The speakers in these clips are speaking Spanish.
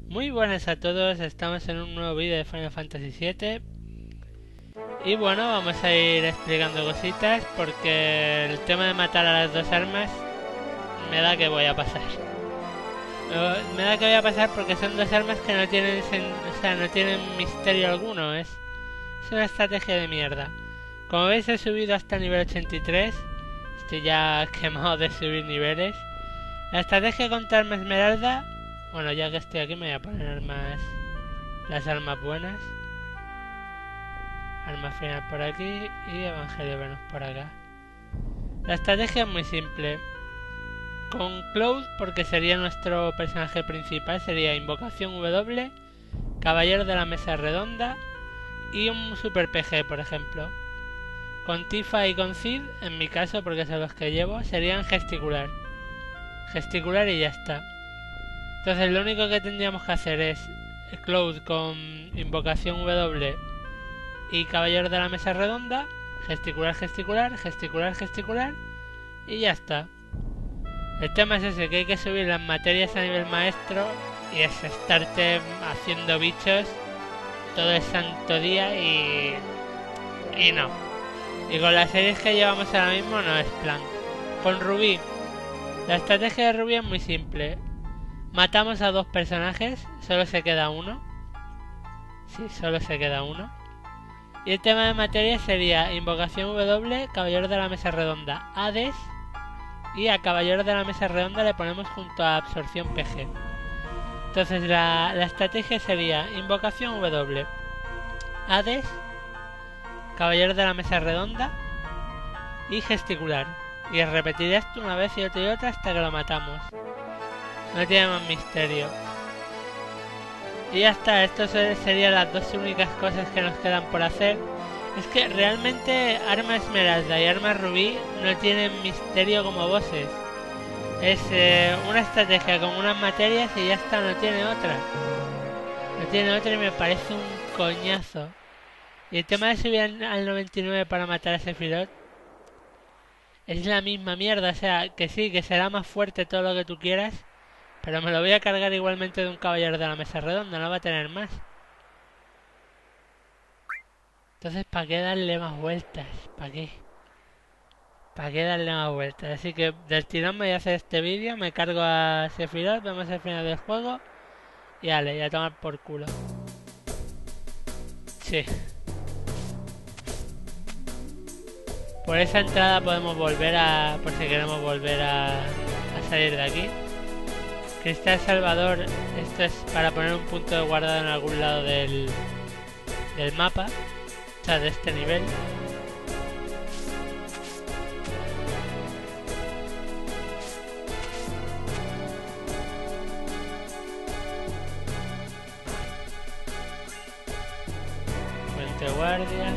Muy buenas a todos, estamos en un nuevo vídeo de Final Fantasy VII. Y bueno, vamos a ir explicando cositas porque el tema de matar a las dos armas me da que voy a pasar. Me da que voy a pasar porque son dos armas que no tienen, no tienen misterio alguno, es una estrategia de mierda. Como veis he subido hasta el nivel 83, estoy ya quemado de subir niveles. La estrategia contra Arma Esmeralda, bueno, ya que estoy aquí me voy a poner las armas buenas. Arma final por aquí y Evangelio Venus por acá. La estrategia es muy simple. Con Cloud, porque sería nuestro personaje principal, sería Invocación W, Caballero de la Mesa Redonda y un Super PG, por ejemplo. Con Tifa y con Cid, en mi caso, porque son los que llevo, serían Gesticular. Gesticular y ya está. Entonces lo único que tendríamos que hacer es Cloud con Invocación W y Caballero de la Mesa Redonda, gesticular, gesticular, gesticular, gesticular y ya está. El tema es ese, que hay que subir las materias a nivel maestro y es estarte haciendo bichos todo el santo día y no. Y con las series que llevamos ahora mismo no es plan. Con Rubí, la estrategia de Rubí es muy simple. Matamos a dos personajes, solo se queda uno. Sí, solo se queda uno. Y el tema de materia sería Invocación W, Caballero de la Mesa Redonda, Hades. Y a Caballero de la Mesa Redonda le ponemos junto a Absorción PG. Entonces la estrategia sería Invocación W, Hades, Caballero de la Mesa Redonda y Gesticular. Y repetir esto una vez y otra hasta que lo matamos. No tiene más misterio. Y ya está, esto serían las dos únicas cosas que nos quedan por hacer. Es que realmente Arma Esmeralda y Arma Rubí no tienen misterio como bosses. Es una estrategia con unas materias y ya está, no tiene otra. No tiene otra y me parece un coñazo. Y el tema de subir al 99 para matar a Sephiroth es la misma mierda, o sea, que sí, que será más fuerte todo lo que tú quieras, pero me lo voy a cargar igualmente de un Caballero de la Mesa Redonda, no va a tener más. Entonces, ¿para qué darle más vueltas? ¿Para qué? ¿Para qué darle más vueltas? Así que del tirón me voy a hacer este vídeo, me cargo a Sephiroth, vemos el final del juego y dale, ya a tomar por culo. Sí. Por esa entrada podemos volver a... por si queremos volver a salir de aquí. Cristal Salvador, esto es para poner un punto de guardado en algún lado del mapa, o sea, de este nivel. Puente guardia.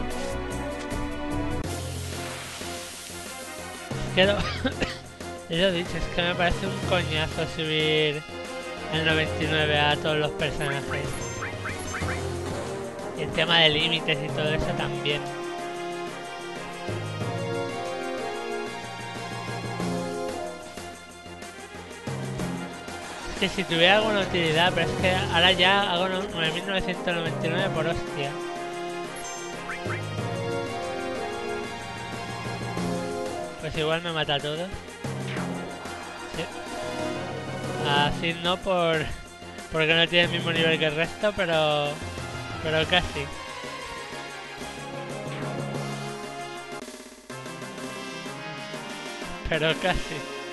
Quiero... Yo he dicho, es que me parece un coñazo subir el 99 a todos los personajes. Y el tema de límites y todo eso también. Es que si tuviera alguna utilidad, pero es que ahora ya hago 9999 por hostia. Pues igual me mata a todos. Sí. Así no porque no tiene el mismo nivel que el resto, pero casi. Pero casi.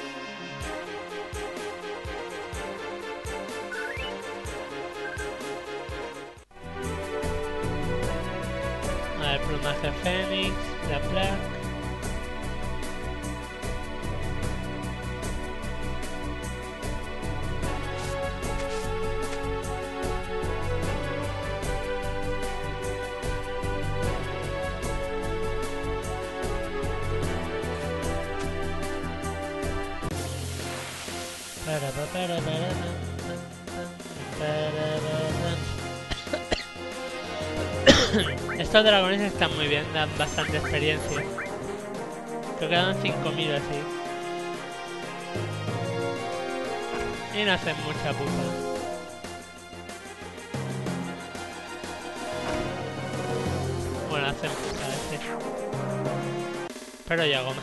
A ver, plumaje Fénix, la placa. Estos dragones están muy bien, dan bastante experiencia. Creo que dan 5000 así. Y no hacen mucha pupa. pero ya hago más.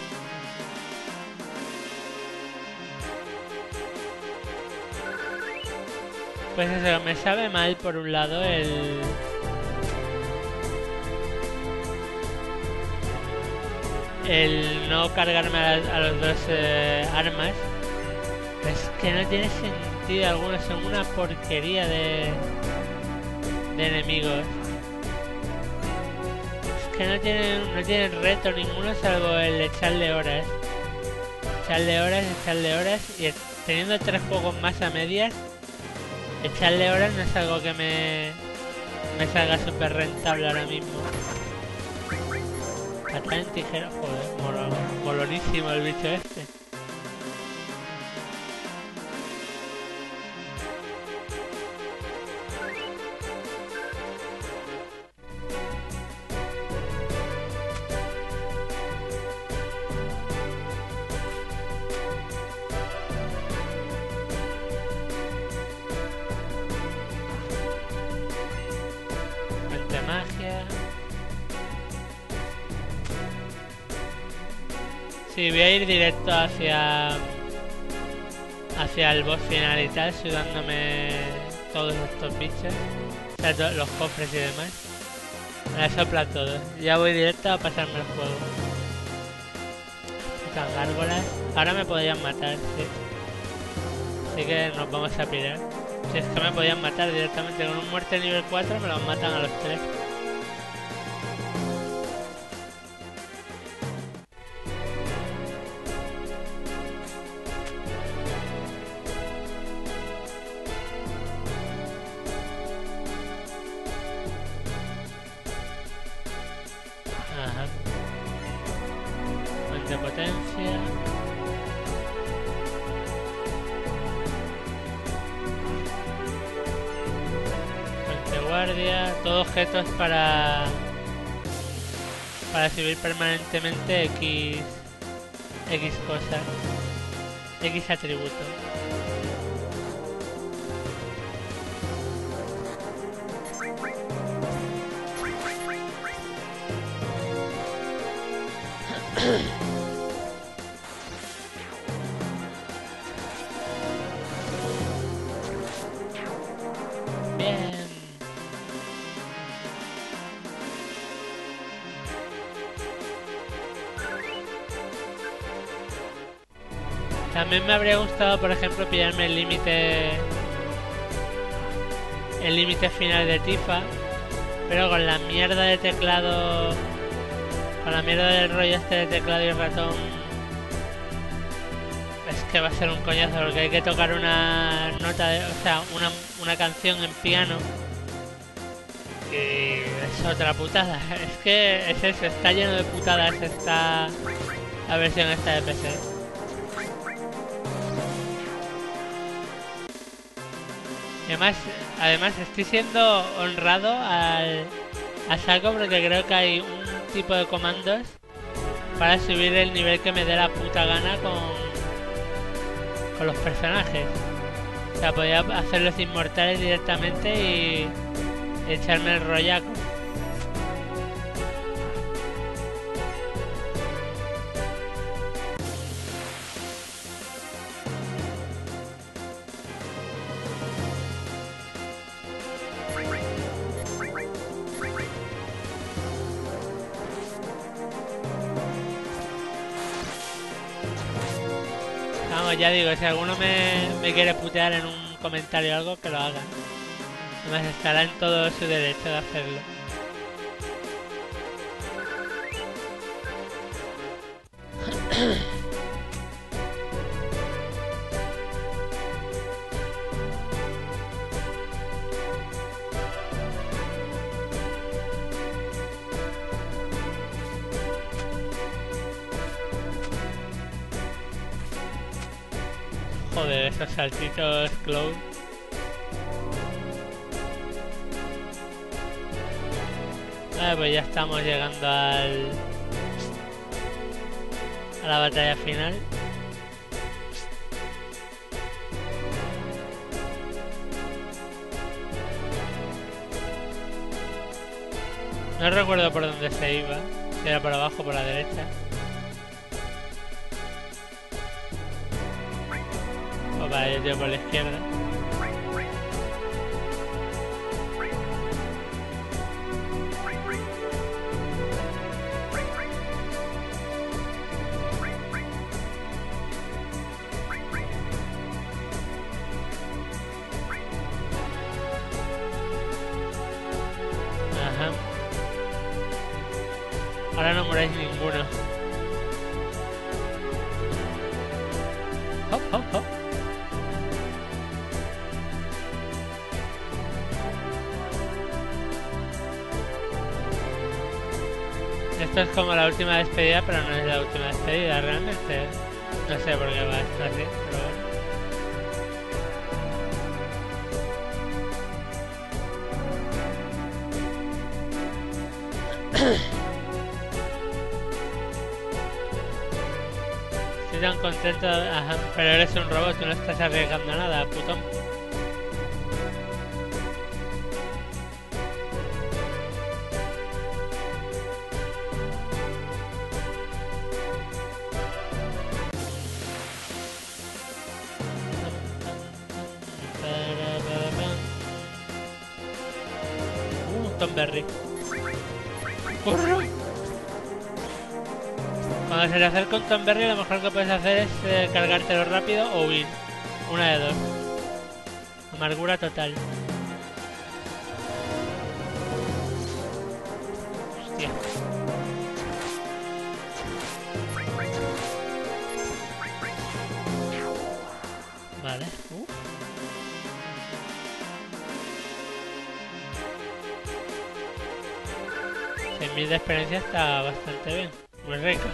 Pues eso, me sabe mal por un lado el no cargarme a los dos armas. Es que no tiene sentido alguno, son una porquería de enemigos. Es que no tienen reto ninguno salvo el echarle horas. Echarle horas y teniendo 3 juegos más a medias, echarle horas no es algo que me salga súper rentable ahora mismo. Atar en tijera, joder, molonísimo el bicho este. Magia. Sí, voy a ir directo hacia el boss final y tal, sudándome todos estos bichos, o sea, los cofres y demás. Me la sopla todo. Ya voy directo a pasarme el juego. Estas gárgolas. Ahora me podrían matar, sí. Así que nos vamos a pirar. Si es que me podían matar directamente con un muerte nivel 4, me los matan a los 3. Ajá. Fuente de potencia. Guardia, todo objetos para subir permanentemente X cosas, X atributos. Bien. También me habría gustado, por ejemplo, pillarme el límite final de Tifa, pero con la mierda de teclado, con la mierda del rollo este de teclado y ratón, es que va a ser un coñazo porque hay que tocar una nota, o sea, una canción en piano y es otra putada. Es que es eso, está lleno de putadas la versión esta de PC. Además estoy siendo honrado al saco porque creo que hay un tipo de comandos para subir el nivel que me dé la puta gana con los personajes. O sea, podía hacerlos inmortales directamente y echarme el rollaco. Vamos, ya digo, si alguno me quiere putear en un comentario o algo, que lo haga. Además estará en todo su derecho de hacerlo. Joder, esos saltitos Cloud. Vale, pues ya estamos llegando a la batalla final. No recuerdo por dónde se iba, si era por abajo o por la derecha. Vale, yo tiro por la izquierda. Ajá. Ahora no moráis ninguno. Hop, hop, hop. Esto es como la última despedida, pero no es la última despedida realmente. No sé por qué va esto así, pero bueno. Estoy tan contento, ajá, pero eres un robot, tú no estás arriesgando nada, putón. Tonberry. ¡Corre! Cuando se te acerca un Tonberry, lo mejor que puedes hacer es cargártelo rápido o huir. Una de dos. Amargura total. Hostia. Vale. 6.000 de experiencia está bastante bien. Muy rica.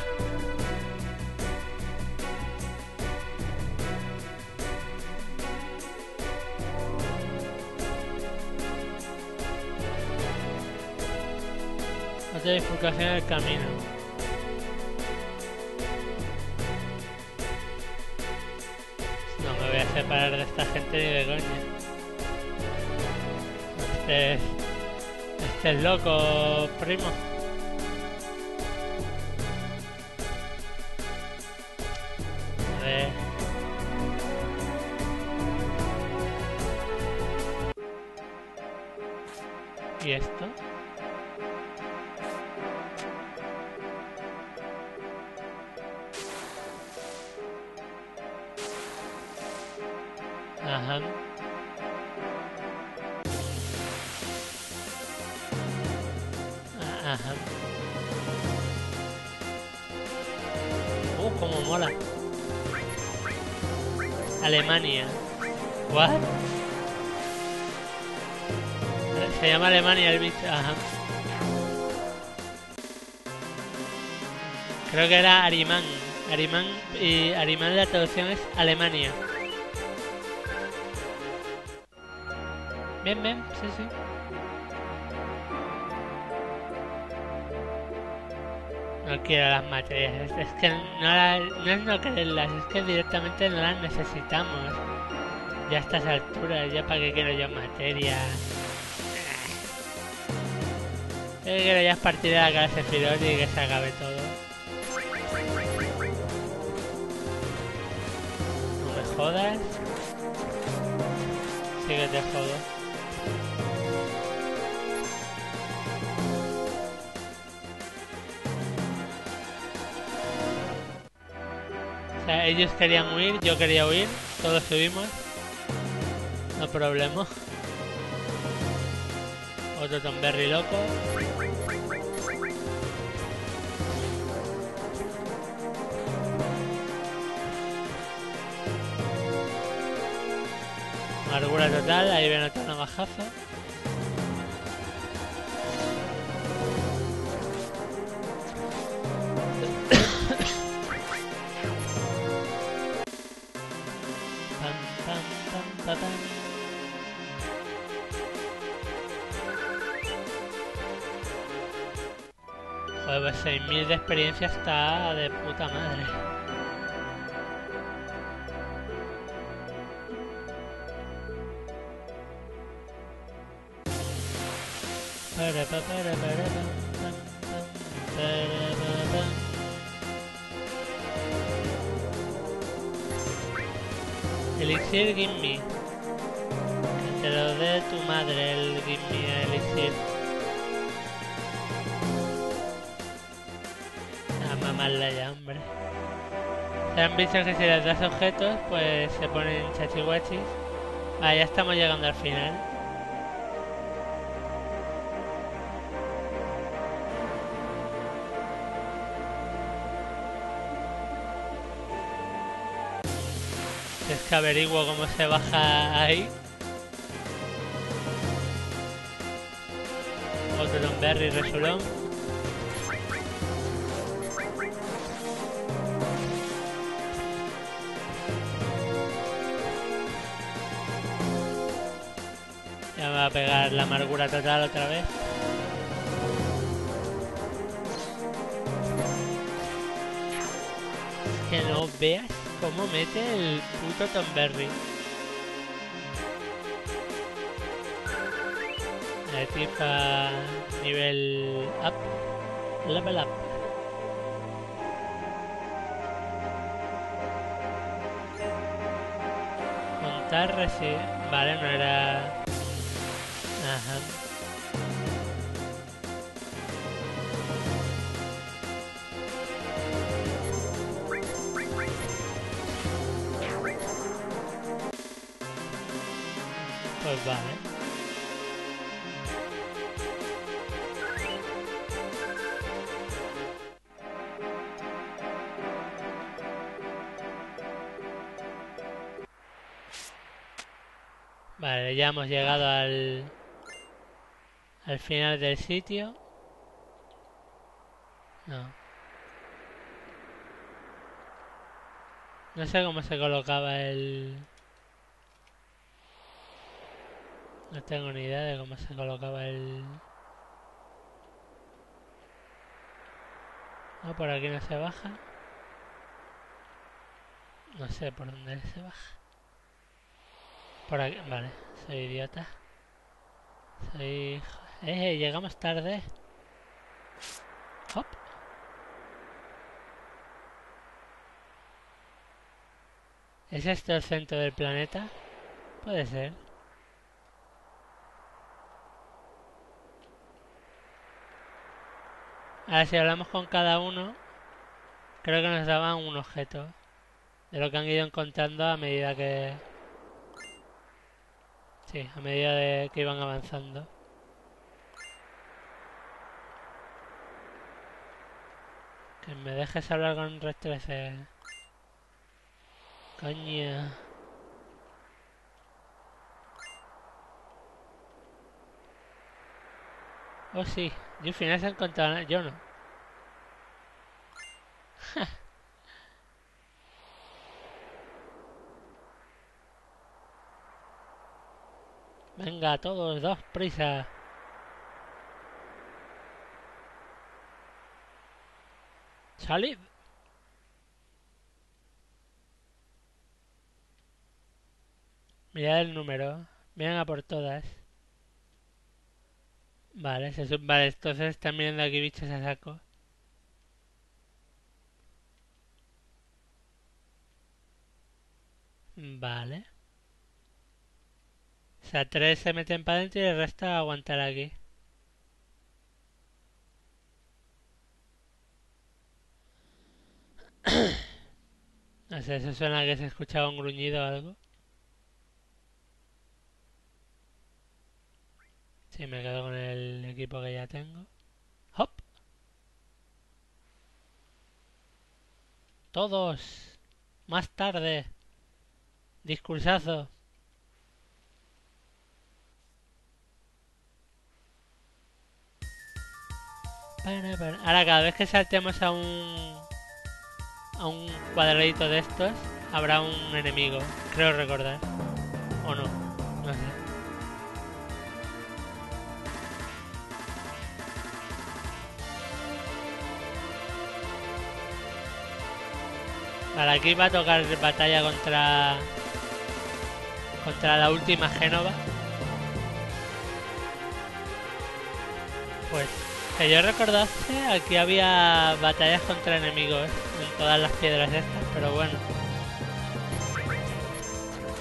Otra bifurcación en el camino. No me voy a separar de esta gente ni de coña. Este es loco, primo. A ver. ¿Y esto? Ajá. Ajá. Cómo mola. Alemania. What? Se llama Alemania el bicho. Ajá. Creo que era Arimán. Arimán y Arimán la traducción es Alemania. Bien, bien, sí, sí. No quiero las materias, es que no es no quererlas, es que directamente no las necesitamos. Ya a estas alturas, ya para qué quiero yo materia. Yo quiero ya es partir de la cara de Sephiroth y que se acabe todo. No me jodas. Sí que te jodo. O sea, ellos querían huir, yo quería huir, todos subimos. No problema. Otro Tonberry loco. Amargura total, ahí viene otro navajazo. Joder, pues 6.000 de experiencia está de puta madre. Elixir Gimme. Que te lo dé tu madre el Gimme Elixir. A mamarla ya, hombre. Se han visto que si les das objetos, pues se ponen chachihuachis. Ah, ya estamos llegando al final. Es que averiguo cómo se baja ahí. Otro Berry Resulón. Ya me va a pegar la amargura total otra vez. Que no veas cómo mete el puto Tomberry. La tipa nivel up. Level up. Montar vale, no era... Ajá. Pues vale. Vale, ya hemos llegado al final del sitio. No sé cómo se colocaba el... No tengo ni idea de cómo se colocaba el... No, por aquí no se baja. No sé por dónde se baja. Por aquí, vale, soy idiota. Llegamos tarde. Hop. ¿Es esto el centro del planeta? Puede ser. Ahora si hablamos con cada uno, creo que nos daban un objeto. De lo que han ido encontrando a medida que... Sí, a medida de que iban avanzando. Que me dejes hablar con Red 13. Coño. Oh sí, yo al final se ha encontrado... Yo no. Venga, todos, dos, prisa. ¡Salid! Mirad el número. Miren a por todas. Vale, vale, entonces están mirando aquí bichos a saco. Vale. O sea, 3 se meten para adentro y el resto a aguantar aquí. No sé, eso suena a que se escuchaba un gruñido o algo. Sí, me quedo con el equipo que ya tengo. ¡Hop! ¡Todos! ¡Más tarde! ¡Discursazo! Ahora cada vez que saltemos a un cuadradito de estos, habrá un enemigo, creo recordar. O no, no sé. Vale, aquí va a tocar batalla contra la última Génova. Pues que yo recordase, aquí había batallas contra enemigos en todas las piedras estas, pero bueno.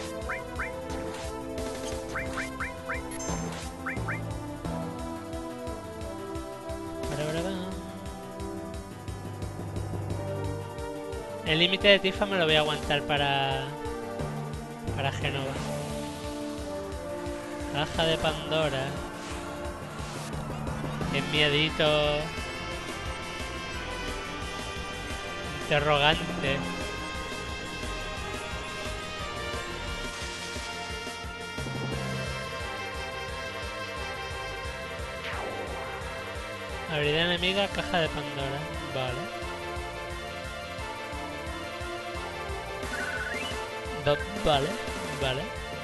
El límite de Tifa me lo voy a aguantar para Génova. Caja de Pandora. Qué miedito. Interrogante. Habilidad enemiga, caja de Pandora. Vale. Vale, vale.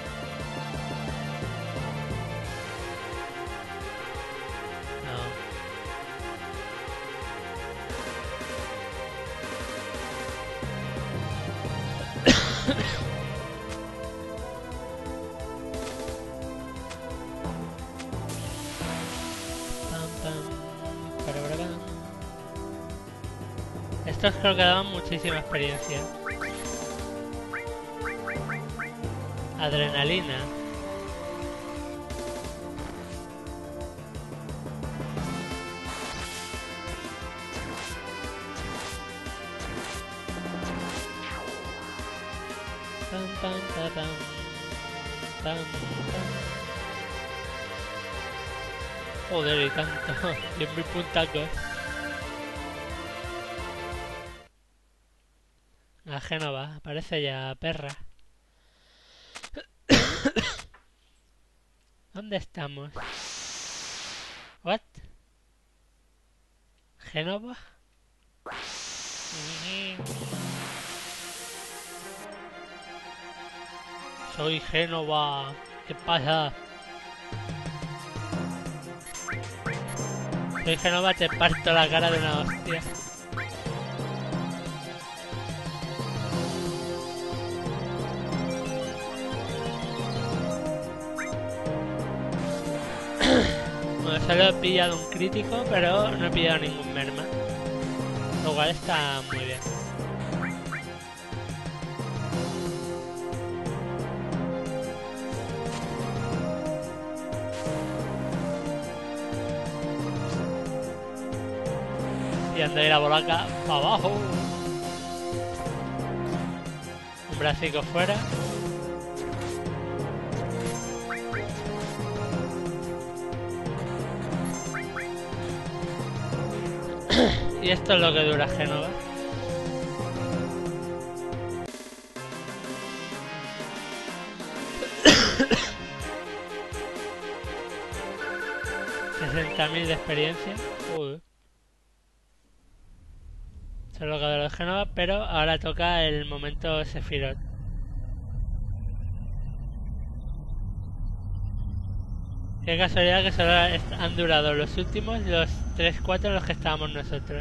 No. Pam, pam, parabram. Estos creo que daban muchísima experiencia. Adrenalina. Pam, pam, pam, pam, pam, pam. Joder, y tanto. 10.000 puntacos. La Génova, parece ya perra. ¿Dónde estamos? ¿What? ¿Génova? Soy Génova. ¿Qué pasa? Soy Génova, te parto la cara de una hostia. Bueno, solo he pillado un crítico, pero no he pillado ningún merma. Lo cual está muy bien. Y ando ahí la bolaca para abajo. Un bracico fuera. Y esto es lo que dura Génova. $60.000 de experiencia. Eso es lo que dura de Génova, pero ahora toca el momento Sephiroth. Qué casualidad que solo han durado los últimos, los 3-4 los que estábamos nosotros.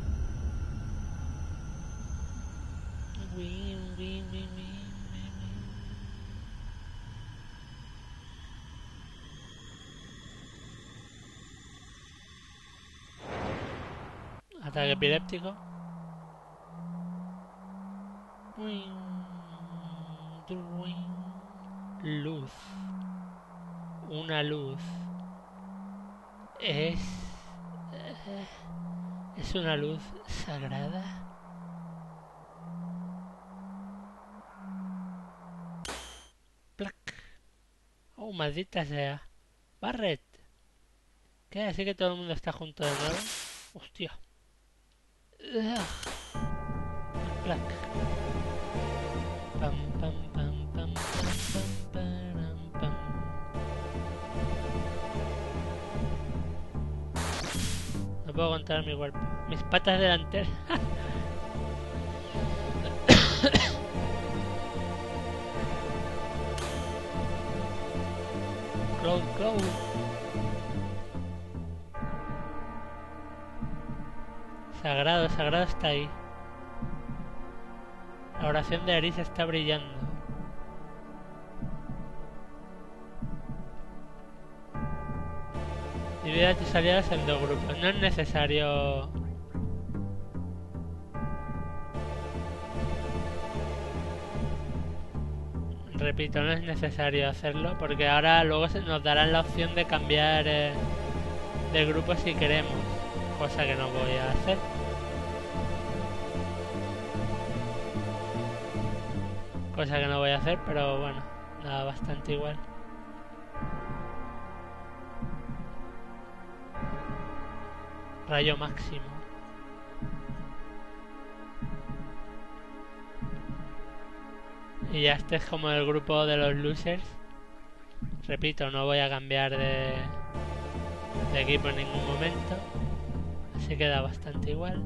Ataque epiléptico. Luz. Una luz. Es una luz sagrada. Plac. Oh, maldita sea. Barret. ¿Qué? ¿Así que todo el mundo está junto de nuevo? Hostia. Plac. Pam, pam, pam, pam, pam, pam, pam. No puedo controlar mi cuerpo. Mis patas delanteras. Cloud, Cloud. Sagrado, sagrado está ahí. La oración de Aris está brillando. Divide a tus aliados en 2 grupos. No es necesario... Repito, no es necesario hacerlo porque ahora luego nos darán la opción de cambiar de grupo si queremos. Cosa que no voy a hacer. Cosa que no voy a hacer, pero bueno, da bastante igual. Rayo máximo. Y ya este es como el grupo de los losers. Repito, no voy a cambiar de equipo en ningún momento. Así que da bastante igual.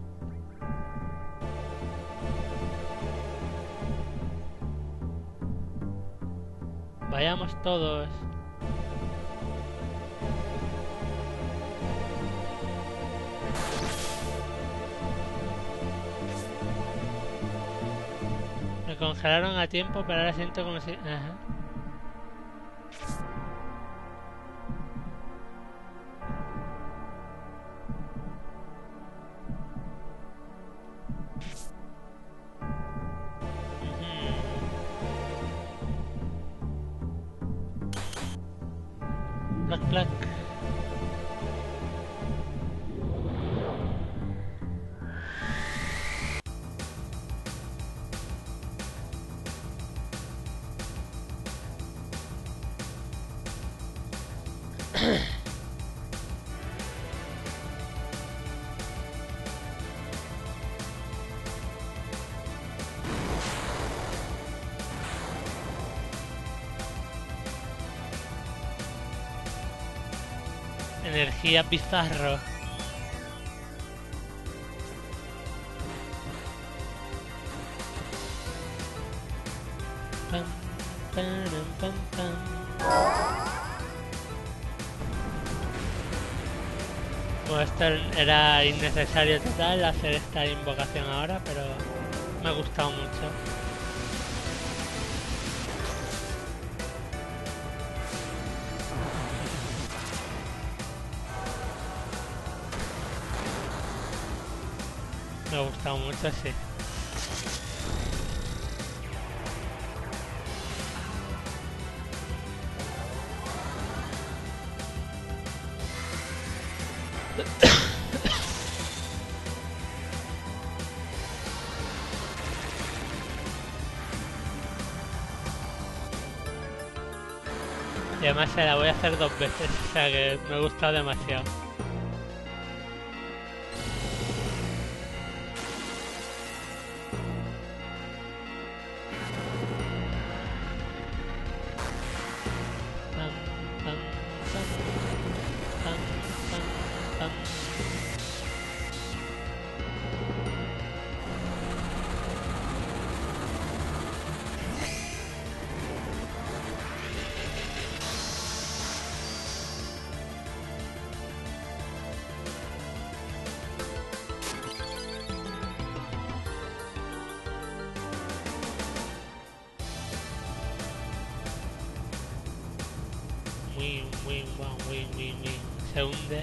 Vayamos todos. Me congelaron a tiempo, pero ahora siento como si... Ajá. Plac, plac. Energía bizarro. Pam, param, pam, pam. Bueno, esto era innecesario total hacer esta invocación ahora, pero me ha gustado mucho. Me ha gustado mucho, sí. Y además se la voy a hacer 2 veces, o sea que me ha gustado demasiado. Se hunde.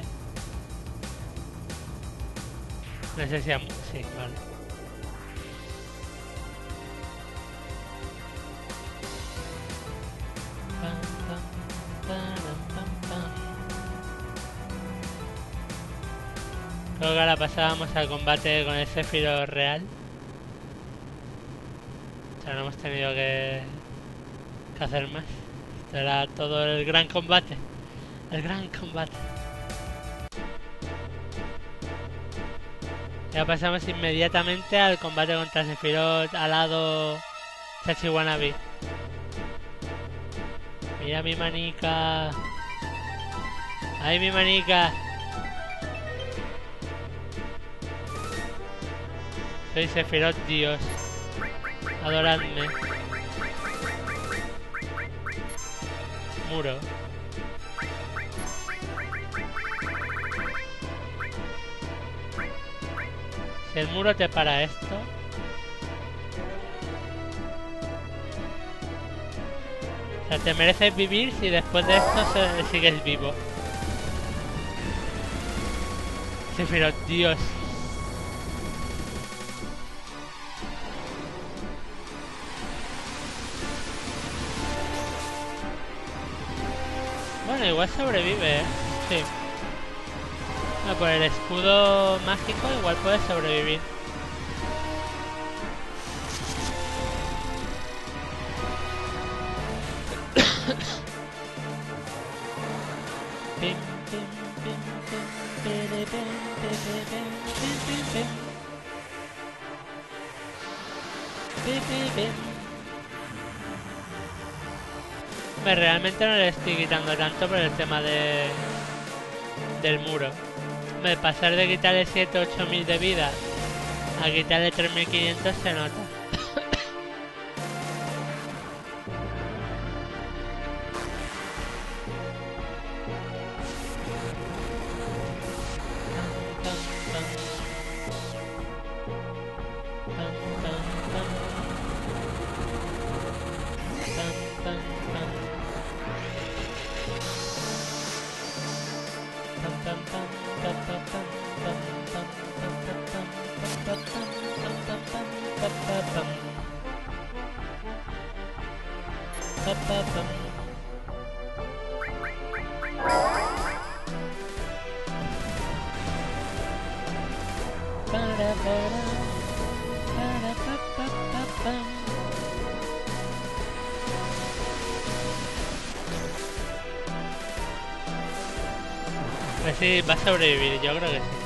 No sé si... Sí, vale. Creo que ahora pasábamos al combate con el Sephiroth real. O sea, no hemos tenido que hacer más. Esto era todo el gran combate. El gran combate. Ya pasamos inmediatamente al combate contra Sephiroth alado Chachi Wannabe. Mira mi manica. ¡Ay, mi manica! Soy Sephiroth Dios. Adoradme. Muro. Si el muro te para esto... O sea, te mereces vivir si después de esto sigues vivo. Sephiroth, Dios. Bueno, igual sobrevive, ¿eh? Sí. No, por el escudo mágico igual puede sobrevivir. Pim, pim, pim, pim, pere, pim, pim, pim, pim, pim, pim. Pim, pim, pim. Realmente no le estoy quitando tanto por el tema del muro. Pasar de quitarle 7 o 8 mil de vida a quitarle 3500 se nota. Pues sí, va a sobrevivir, yo creo que sí.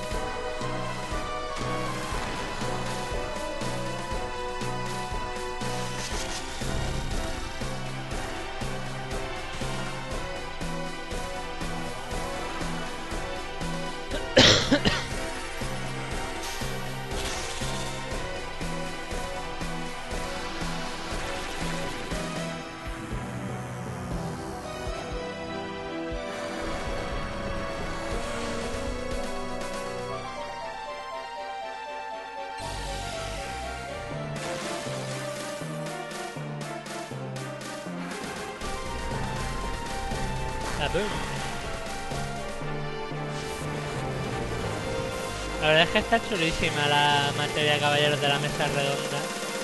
La verdad es que está chulísima la materia de Caballeros de la Mesa Redonda.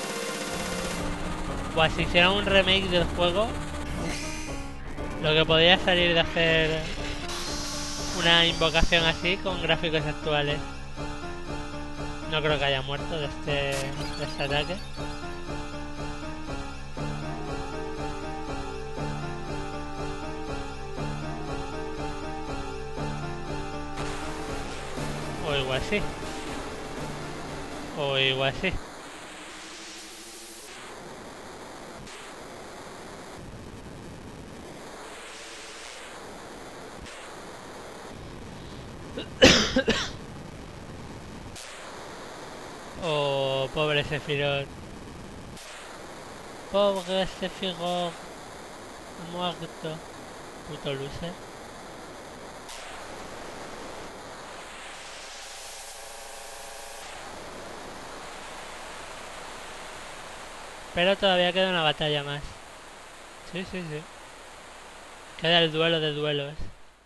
Pues si hiciera un remake del juego, lo que podría salir de hacer una invocación así con gráficos actuales. No creo que haya muerto de este ataque. O igual sí. O igual sí. Oh, pobre Sephiroth. Pobre Sephiroth. Muerto. Puto loser. Pero todavía queda una batalla más. Sí, sí, sí. Queda el duelo de duelos.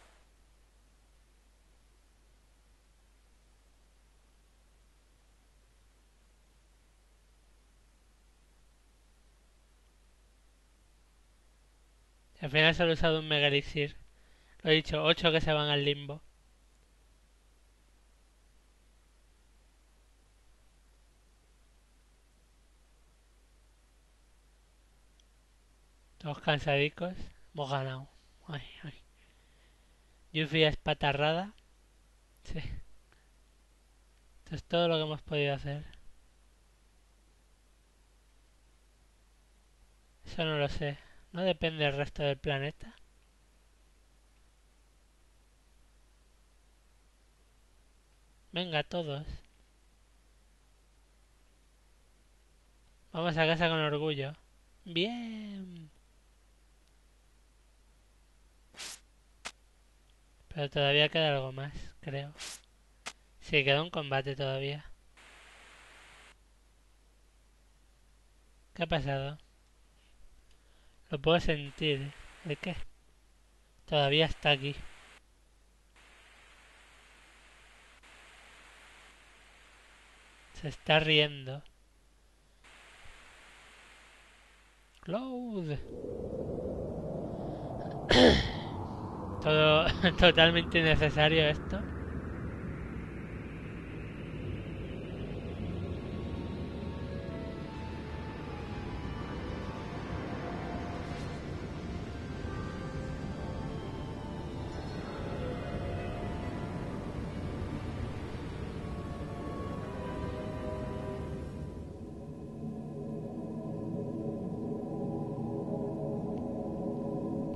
Al final solo he usado un Mega Elixir. Lo he dicho, 8 que se van al limbo. Todos cansadicos. Hemos ganado. Ay, ay. Lluvia espatarrada. Sí. Esto es todo lo que hemos podido hacer. Eso no lo sé. No depende del resto del planeta. Venga, todos. Vamos a casa con orgullo. Bien. Pero todavía queda algo más, creo. Sí, queda un combate todavía. ¿Qué ha pasado? Lo puedo sentir. ¿El qué? Todavía está aquí. Se está riendo. Cloud. Todo totalmente innecesario esto.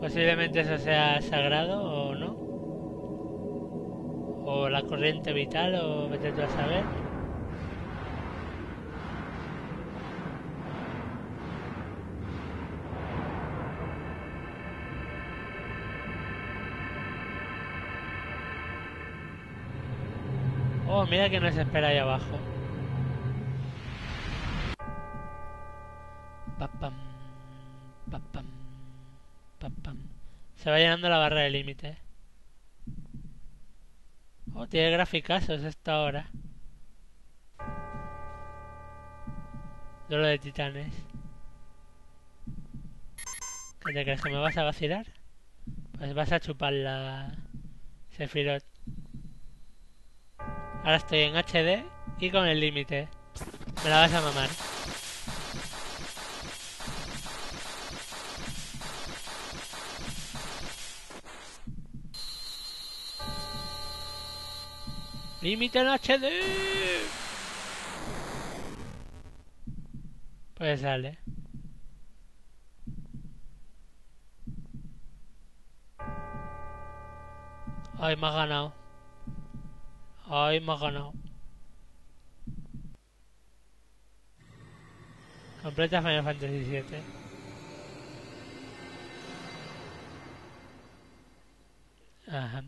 Posiblemente eso sea sagrado o no. O la corriente vital o vete tú a saber. Oh, mira que nos espera ahí abajo. Papam, papam, papam. Se va llenando la barra de límite. Oh, tiene graficazos esta hora. Duelo de titanes. ¿Qué te crees que me vas a vacilar? Pues vas a chupar la Sephiroth. Ahora estoy en HD y con el límite. Me la vas a mamar. ¡Límite en HD! Pues sale. Ay, me has ganado. Ay, me has ganado. Completa Final Fantasy VII. Ajá.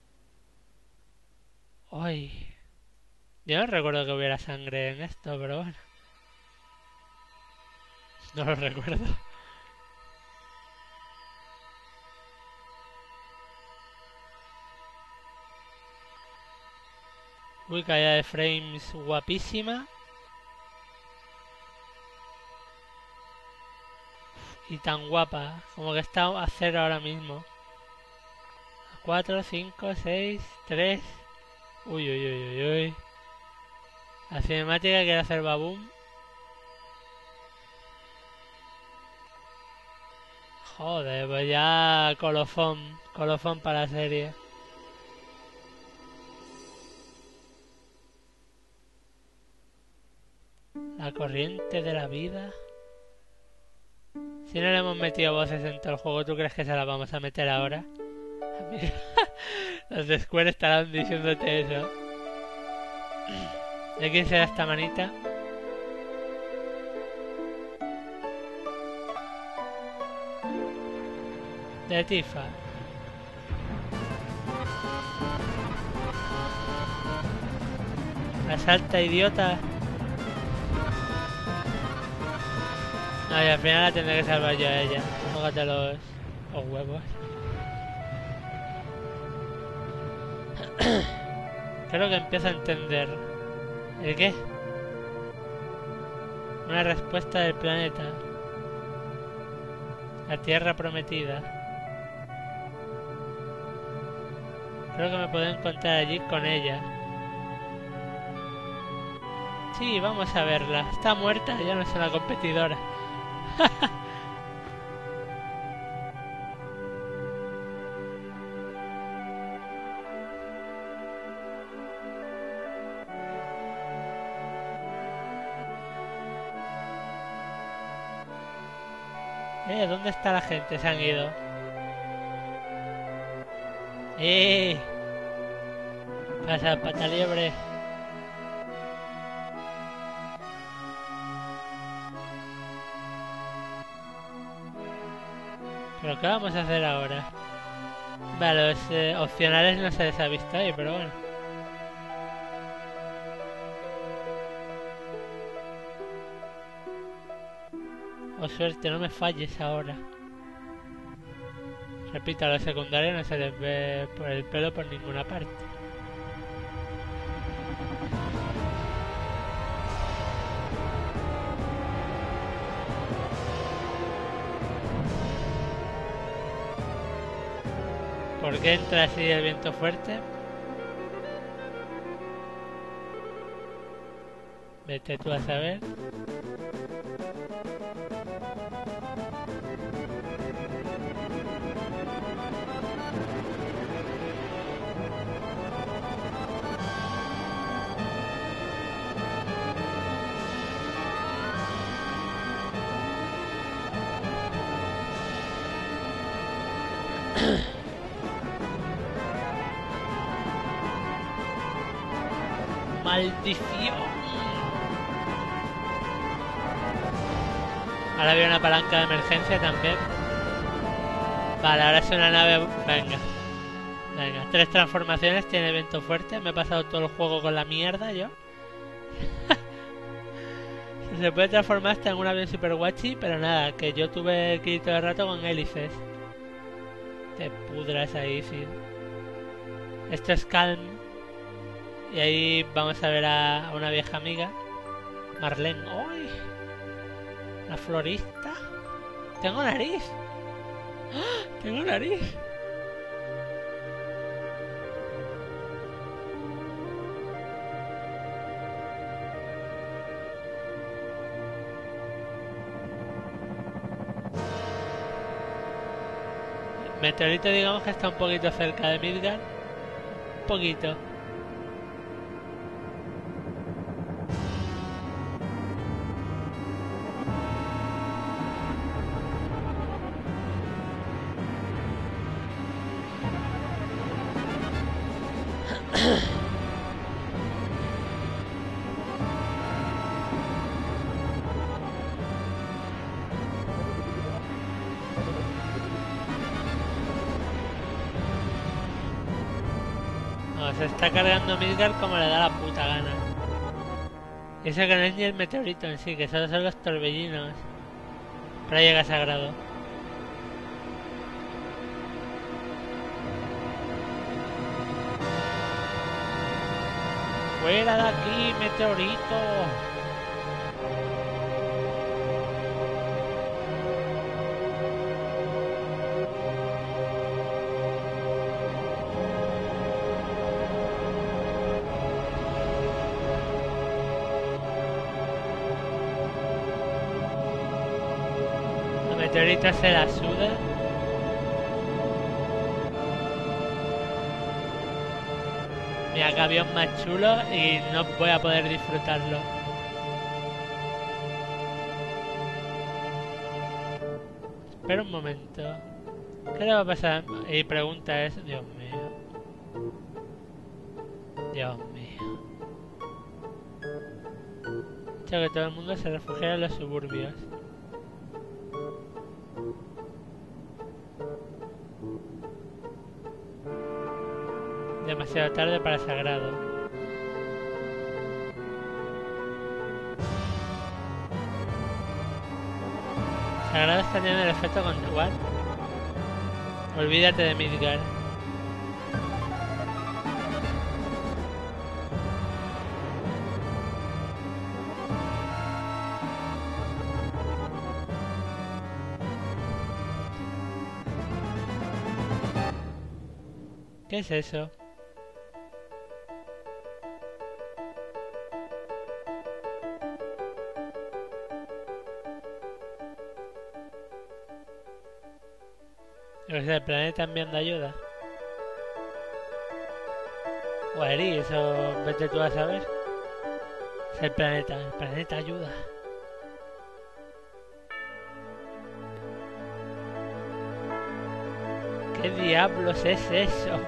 Ay. Yo no recuerdo que hubiera sangre en esto, pero bueno. No lo recuerdo. Uy, caída de frames guapísima. Y tan guapa. Como que está a 0 ahora mismo. 4, 5, 6, 3. Uy, uy, uy, uy, uy. La cinemática quiere hacer baboom. Joder, pues ya colofón. Colofón para la serie. La corriente de la vida. Si no le hemos metido voces en todo el juego, ¿tú crees que se las vamos a meter ahora? Mira, los de Square estarán diciéndote eso. ¿De quién será esta manita? De Tifa. La salta idiota. No, y al final la tendré que salvar yo a ella. Tócate los huevos. Creo que empiezo a entender. ¿El qué? Una respuesta del planeta. La Tierra Prometida. Creo que me puedo encontrar allí con ella. Sí, vamos a verla. Está muerta, ya no es una competidora. ¿Dónde está la gente? Se han ido. Pasa, pata liebre. ¿Pero qué vamos a hacer ahora? Vale, los opcionales no se les ha visto ahí, pero bueno. Oh, suerte, no me falles ahora. Repito, a los secundarios no se les ve por el pelo por ninguna parte. ¿Por qué entra así el viento fuerte? Vete tú a saber. ¡Maldición! Ahora había una palanca de emergencia también. Vale, ahora es una nave... Venga. Venga, 3 transformaciones, tiene viento fuerte. Me he pasado todo el juego con la mierda yo. Se puede transformar hasta en un avión super guachi, pero nada, que yo tuve que ir todo el rato con hélices. Te pudras ahí, sí. Esto es Calm. Y ahí vamos a ver a una vieja amiga, Marlene. ¡Uy! La florista. Tengo nariz. ¡Ah! Tengo nariz. Meteorito, digamos que está un poquito cerca de Midgard. Un poquito. No, se está cargando Midgard como le da la puta gana. Y eso que no es ni el meteorito en sí, que solo son los torbellinos. Pero llega sagrado. ¡Fuera de aquí, meteorito! La meteorita se la suda. Mira que avión más chulo y no voy a poder disfrutarlo. Espera un momento. ¿Qué le va a pasar? Y pregunta eso. Dios mío. Dios mío. Creo que todo el mundo se refugia en los suburbios. Demasiado tarde para Sagrado. Sagrado está teniendo el efecto con What? Olvídate de Midgard. ¿Qué es eso? ¿Es el planeta enviando ayuda? O Eri, eso vete tú a saber. Es el planeta ayuda. ¿Qué diablos es eso?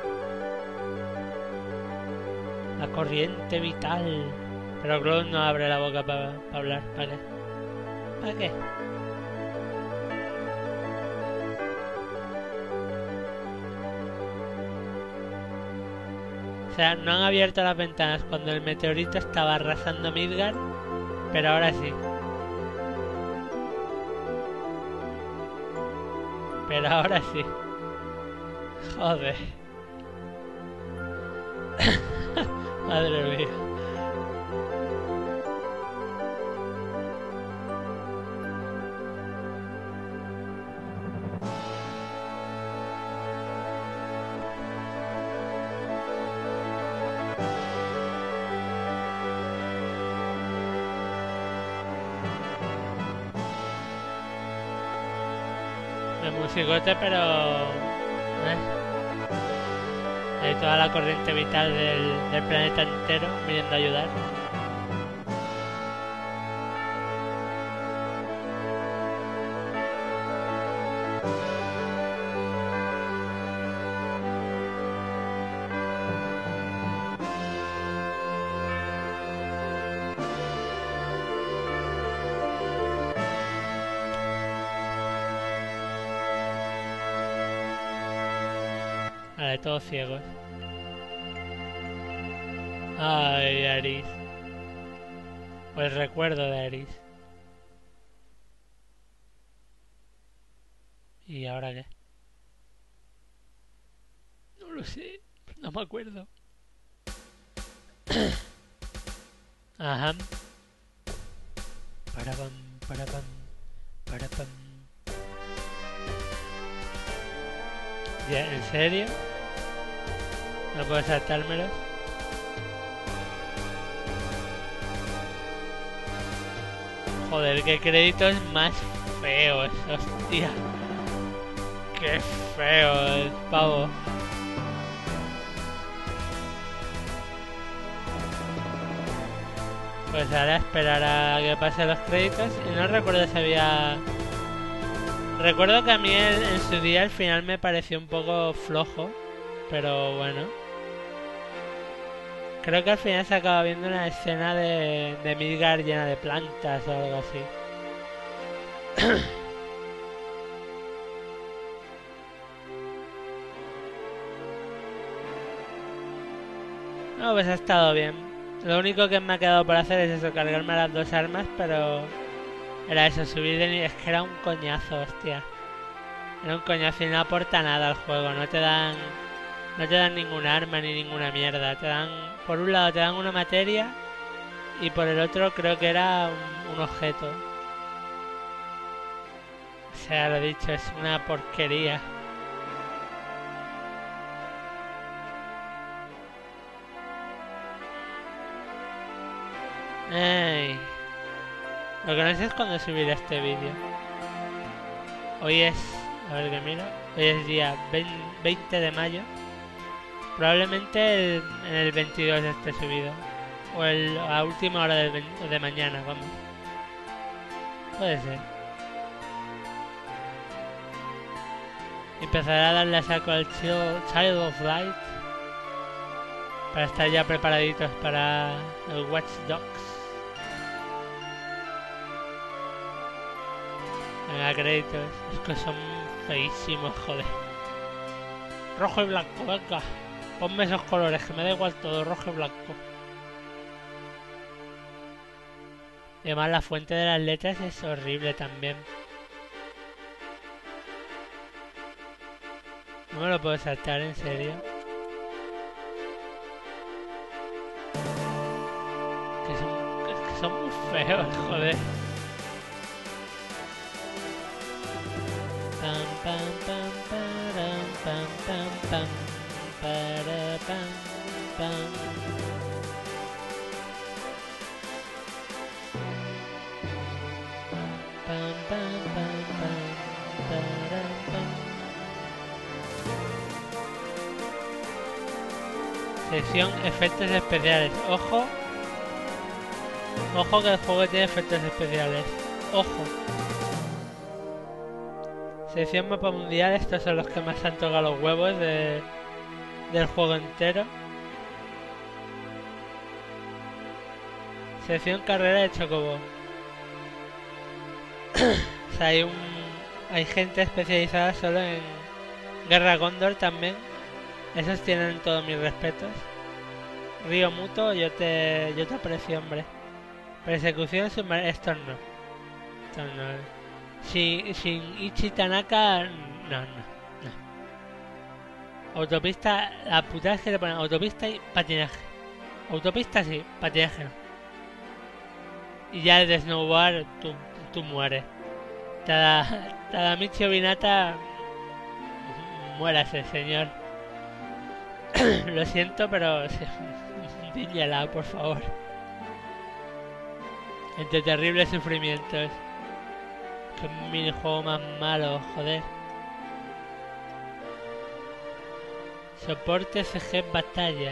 La corriente vital. Pero Cloud no abre la boca para hablar. ¿Para qué? ¿Para qué? O sea, no han abierto las ventanas cuando el meteorito estaba arrasando Midgard, pero ahora sí. Pero ahora sí. Joder. Madre mía. El musicote, pero... Hay toda la corriente vital del planeta entero viniendo a ayudar. Vale, todos ciegos. Ay, Aris. O el recuerdo de Aris. ¿Y ahora qué? No lo sé. No me acuerdo. Ajá. Parapam, parapam, parapam. ¿Ya? ¿En serio? ¿No puedo saltármelos? Joder, qué créditos más feos, hostia. Qué feo el pavo. Pues ahora esperar a que pasen los créditos. Y no recuerdo si había... Recuerdo que a mí en su día el final me pareció un poco flojo. Pero bueno. Creo que al final se acaba viendo una escena de Midgar llena de plantas o algo así. No, pues ha estado bien. Lo único que me ha quedado por hacer es eso, cargarme las dos armas, pero... Era eso, subir de nivel. Es que era un coñazo, hostia. Era un coñazo y no aporta nada al juego. No te dan ningún arma ni ninguna mierda. Te dan... Por un lado te dan una materia y por el otro creo que era un objeto. O sea, lo dicho, es una porquería. Ey. Lo que no sé es cuándo subiré este vídeo. Hoy es... A ver que miro. Hoy es día 20 de mayo. Probablemente en el 22 esté subido. O a última hora de mañana, vamos. Puede ser. Empezaré a darle a saco al Child of Light. Para estar ya preparaditos para el Watch Dogs. Venga, créditos. Es que son feísimos, joder. Rojo y blanco, venga. Ponme esos colores, que me da igual todo, rojo y blanco. Y además la fuente de las letras es horrible también. No me lo puedo saltar, en serio. Es que son muy feos, joder. Pam, pam, pam, param, pam, pam, pam, para, pam, pam. Pam, pam, pam, pam, para, pam. Sección efectos especiales. Ojo. Ojo que el juego tiene efectos especiales. Ojo. Sección mapa mundial. Estos son los que más han tocado los huevos del juego entero. Sección carrera de Chocobo. O sea, hay gente especializada solo en Guerra Gondor también. Esos tienen todos mis respetos. Río Muto, yo te aprecio, hombre. Persecución submarina. Estos no. Shinichi Tanaka. No. Autopista. La putada es que le ponen autopista y patinaje. Autopista sí, patinaje no. Y ya el de snowboard tú mueres. Tadamichi Obinata. Muérase, señor. Lo siento, pero... Díñala, por favor. Entre terribles sufrimientos. Qué minijuego más malo, joder. Soporte CG batalla.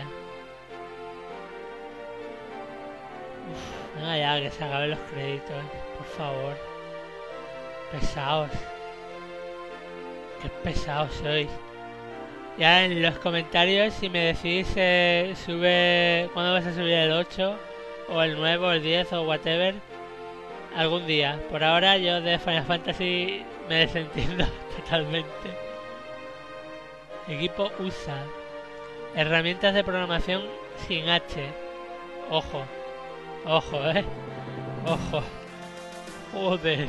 Ya, que se acaben los créditos, por favor. Pesados. Qué pesados sois. Ya en los comentarios, si me decís sube cuándo vas a subir el 8 o el 9 o el 10 o whatever, algún día. Por ahora yo de Final Fantasy me desentiendo totalmente. Equipo USA. Herramientas de programación sin H. Ojo. Ojo, Ojo. Joder.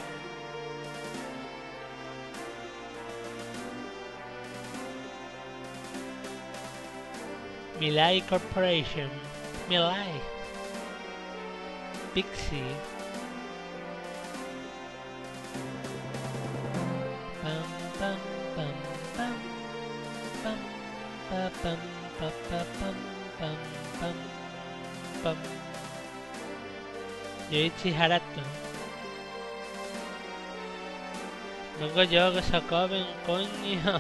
Milai Corporation. Milai. Pixie. Pam pam pam pam pam pa, pam pa, pa, pam pam pam pam. Yoichi Harato. Vengo yo que se acaben, coño.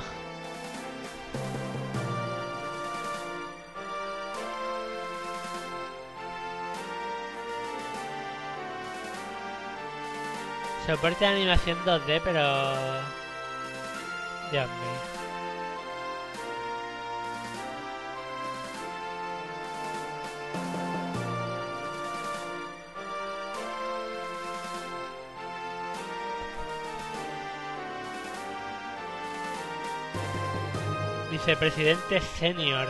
Soporte de animación 2D, pero... Dios mío. Vicepresidente senior.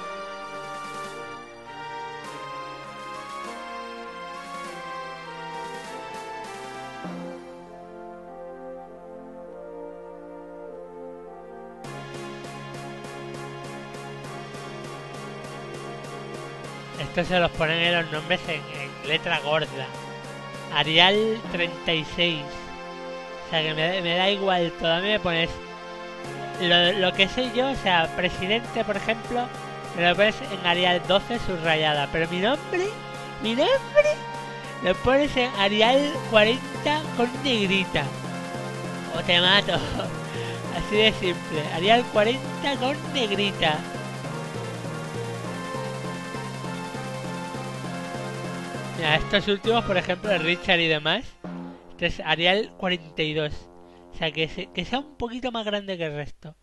Estos se los ponen en los nombres en letra gorda. Arial 36. O sea que me da igual, todavía me pones lo que sé yo, o sea, presidente, por ejemplo, me lo pones en Arial 12 subrayada, pero mi nombre, lo pones en Arial 40 con negrita. O te mato. Así de simple. Arial 40 con negrita. Mira, estos últimos, por ejemplo, el Richard y demás, este es Arial 42. O sea, que sea un poquito más grande que el resto.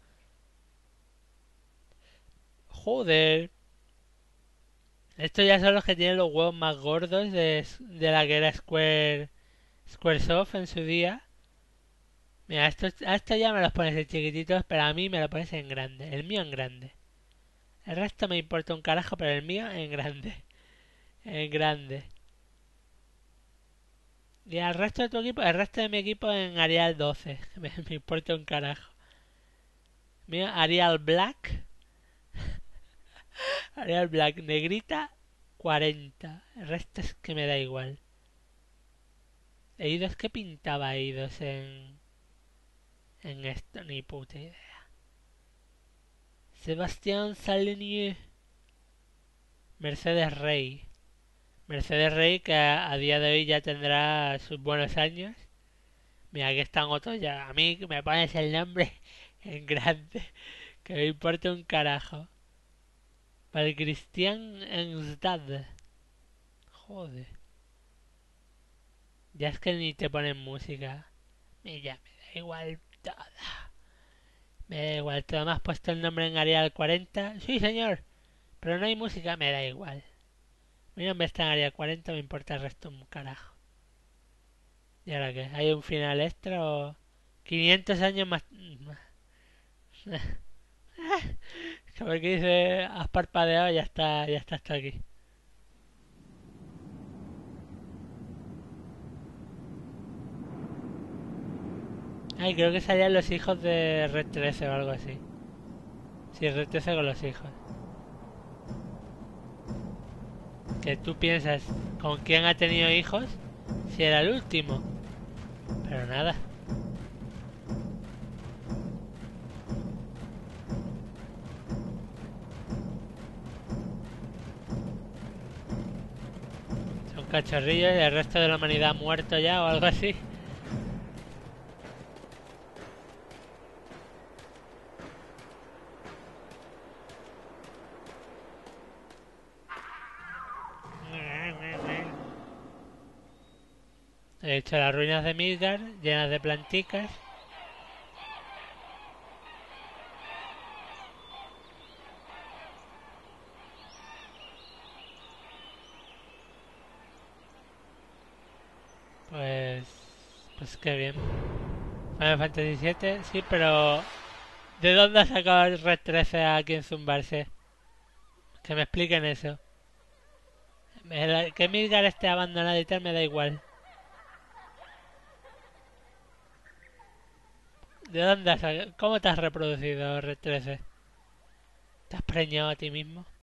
Joder. Estos ya son los que tienen los huevos más gordos de la que era Squaresoft en su día. Mira, a estos ya me los pones en chiquititos, pero a mí me lo pones en grande. El mío en grande. El resto me importa un carajo, pero el mío en grande. En grande. Y al resto de tu equipo, el resto de mi equipo en Arial 12. Me importa un carajo. Mira, Arial Black. Arial Black negrita 40. El resto es que me da igual. Eidos, ¿qué pintaba Eidos en esto? Ni puta idea. Sebastián Salenier. Mercedes Rey. Mercedes Rey que a día de hoy ya tendrá sus buenos años. Mira, aquí están otros ya. A mí me pones el nombre en grande. Que me importa un carajo. Para el Cristian Ensdad. Joder. Ya es que ni te ponen música. Ya me da igual todo. Me da igual todo. Me has puesto el nombre en Arial 40. Sí, señor. Pero no hay música, me da igual. Mi nombre está en Arial 40, me importa el resto un carajo. ¿Y ahora qué? ¿Hay un final extra o...? 500 años más... Como que dice, has parpadeado, ya está hasta aquí. Ay, creo que salían los hijos de Red 13 o algo así. Sí, Red 13 con los hijos. Que tú piensas, ¿con quién ha tenido hijos? Si era el último. Pero nada. Son cachorrillos y el resto de la humanidad muerto ya o algo así. He hecho las ruinas de Midgard llenas de planticas. Pues qué bien. Final Fantasy VII, sí, pero ¿De dónde ha sacado el Red 13 a quien zumbarse? Que me expliquen eso. Que Midgar esté abandonado y tal me da igual. ¿De dónde has sacado? ¿Cómo te has reproducido, Red 13? ¿Te has preñado a ti mismo?